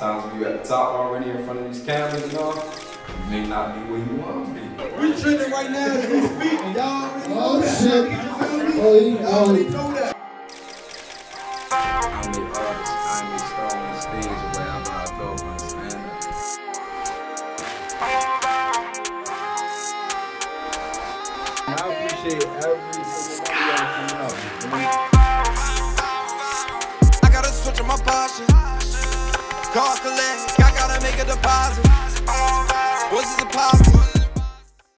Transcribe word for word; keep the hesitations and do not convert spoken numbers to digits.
Sometimes when you at the top already in front of these cameras and all, you may not be where you want to be. We trending right now as we speak, and y'all already know Oh that. shit. Oh, he, Y'all oh. already know that. I'm the artist, I'm the star on the stage, or wherever I go, understand that? I appreciate every single one of y'all coming out. I gotta switch on my posture. Call collect, I gotta make a deposit. What's this a positive?